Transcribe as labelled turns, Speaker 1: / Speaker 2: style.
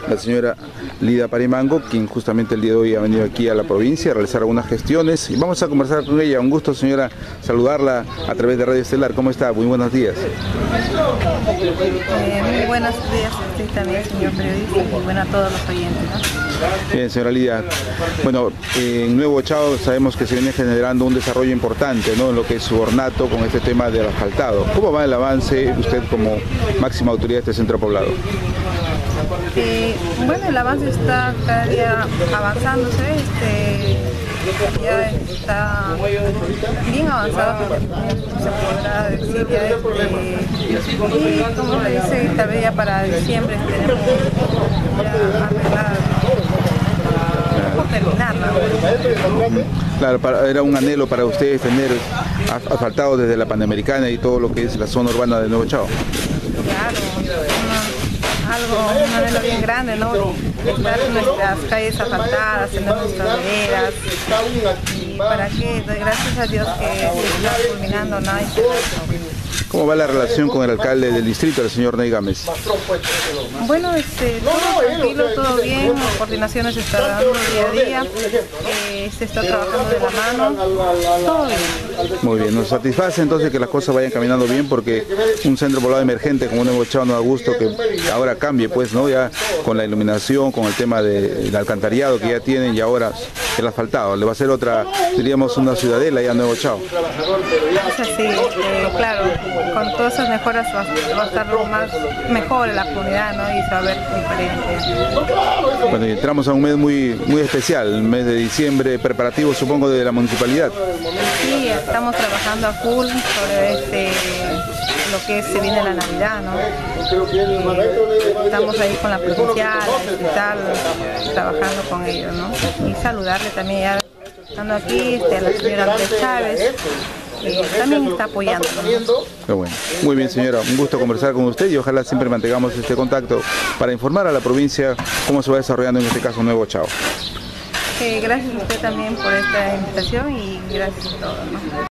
Speaker 1: la señora Lida Parimango, quien justamente el día de hoy ha venido aquí a la provincia a realizar algunas gestiones y vamos a conversar con ella. Un gusto, señora, saludarla a través de Radio Estelar. ¿Cómo está? Muy buenos días.
Speaker 2: Muy buenos días a usted también, señor periodista, y bueno a todos los oyentes, ¿no?
Speaker 1: Bien, señora Lidia. Bueno, en Nuevo Chao sabemos que se viene generando un desarrollo importante, ¿no?, en lo que es su ornato con este tema del asfaltado. ¿Cómo va el avance usted como máxima autoridad de este centro poblado?
Speaker 2: Bueno, el avance está cada día avanzándose, ya está bien avanzado, se podrá decir ya, y como le dice, tal vez ya para diciembre tenemos ya arreglada, por terminarla.
Speaker 1: Claro, era un anhelo para ustedes tener asfaltado desde la Panamericana y todo lo que es la zona urbana de Nuevo Chao.
Speaker 2: Claro, un anhelo bien grande, ¿no? Estar en nuestras calles asfaltadas, en nuestras veredas. ¿Y para qué? Gracias a Dios que se está culminando, ¿no?
Speaker 1: ¿Cómo va la relación con el alcalde del distrito, el señor Ney Gámez?
Speaker 2: Bueno, todo tranquilo, todo bien, coordinaciones se está dando día a día, se está trabajando de la mano, todo bien.
Speaker 1: Muy bien, nos satisface entonces que las cosas vayan caminando bien, porque un centro poblado emergente como Nuevo Chao nos da gusto que ahora cambie, pues, ¿no? Ya con la iluminación, con el tema del alcantarillado que ya tienen y ahora el asfaltado, le va a ser otra, diríamos, una ciudadela ya a Nuevo Chao.
Speaker 2: Es así, claro, con todas esas mejoras va a estar mejor en la comunidad, ¿no? Y se va a ver diferente.
Speaker 1: Bueno, y entramos a un mes muy especial, el mes de diciembre, preparativo supongo de la municipalidad.
Speaker 2: Sí, estamos trabajando a full sobre lo que se viene la Navidad, ¿no? Estamos ahí con la provincial, trabajando con ellos, ¿no? Y saludarle también, ya estando aquí, a la señora Andrés Chávez, también está apoyando, ¿no?
Speaker 1: Qué bueno. Muy bien, señora, un gusto conversar con usted y ojalá siempre mantengamos este contacto para informar a la provincia cómo se va desarrollando en este caso Nuevo Chao.
Speaker 2: Gracias a usted también por esta invitación y gracias a todos, ¿no?